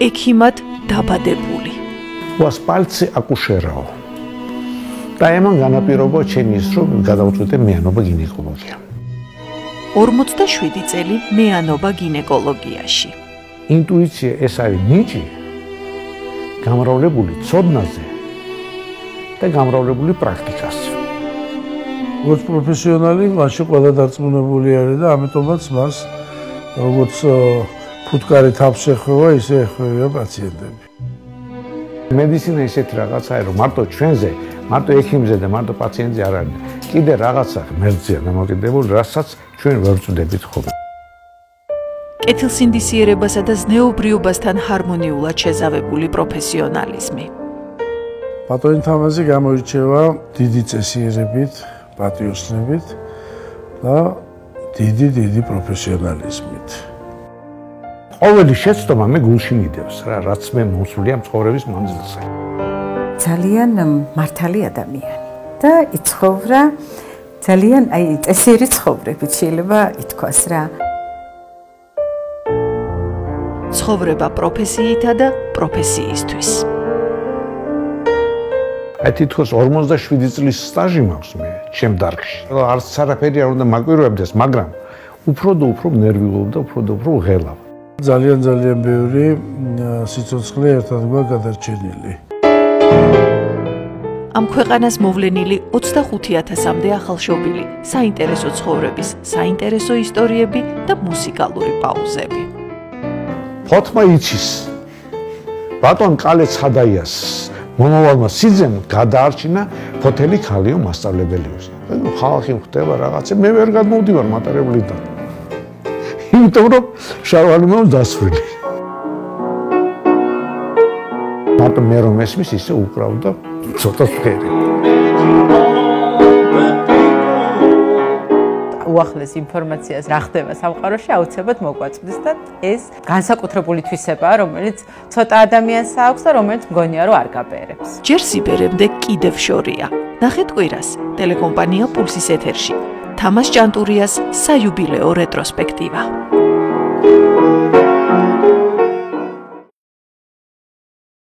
ექიმად დაბადებული. Was palce akusheraო. და ემან განაპირობა ჩემი ის რომ გადავწყვიტე მეანობა გინეკოლოგია. 47 წელი მეანობა გინეკოლოგიაში. ინტუიცია ეს არის ნიჭი გამრავლებული ცოდნაზე და გამრავლებული პრაქტიკაზე. როგორც პროფესიონალი, მაშინ ყველა დარწმუნებული არის და ამიტომაც მას როგორც ფუტკარი თავს ეხება, ისე ეხება პაციენტები. მედიცინა ისეთი რაღაცაა, რომ მარტო ჩვენზე, მარტო ექიმზე და მარტო პაციენტზე არ არის. კიდე რაღაცა ღმერთზეა დამოკიდებული, რასაც ჩვენ ვერ ვწვდებით ხოლმე. კეთილსინდისიერებასა და ზნეობრიობასთან ჰარმონიულად შეზავებული პროფესიონალიზმი. პატონითამაზე გამოირჩევა დიდი წესიერებით, პატიოსნებით და დიდი პროფესიონალიზმით. ყოველი შეცდომა მე გულში მიდევს რა, რაც მე მოსვლია ცხოვრების მანძილზე. ძალიან მართალი ადამიანი და იცხოვრა ძალიან წესიერი ცხოვრებით, შეიძლება ითქვას რა. ცხოვრება პროფესიითა და პროფესიისთვის. თითქოს 47 წლის სტაჟი მაქვს მე ჩემ დარგში. არც არაფერი არ უნდა მაკვირვებდეს, მაგრამ უფრო და უფრო ნერვიულობ და უფრო და უფრო ღელავ. ძალიან ბევრი სიცოცხლე ერთად გვაქვს გადარჩენილი. ამ ქვეყანას მოვლენილი 25,000-მდე ახალშობილი, საინტერესო ცხოვრების, საინტერესო ისტორიები და მუსიკალური პაუზები. ფოთმა იცის. ბატონ კალე ცხადაიას მომავალმა სიძემ გადაარჩინა ფოთელი ქალიო მასწავლებელი. ხალხი ხდება რაღაცა, მე ვერ გადმოვდივარ მატარებლიდან. იმიტომ რომ შარვალი მომს დასვილი. მარტო მე რომ ესმის ისე უკრავდა ცოტა ფერი. უახლეს ინფორმაციას რა ხდება სამყაროში აუცილებლად მოგვაწვდის და ეს განსაკუთრებული თვისებაა, რომელიც ცოტა ადამიანს აქვს და რომელიც მგონია რომ არ გაბერებს. ჯერ სიბერემდე კიდევ შორია. ნახეთ კვირას ტელეკომპანია პულსის ეთერში. თამაშ ჭანტურიას საიუბილეო რეტროსპექტივა.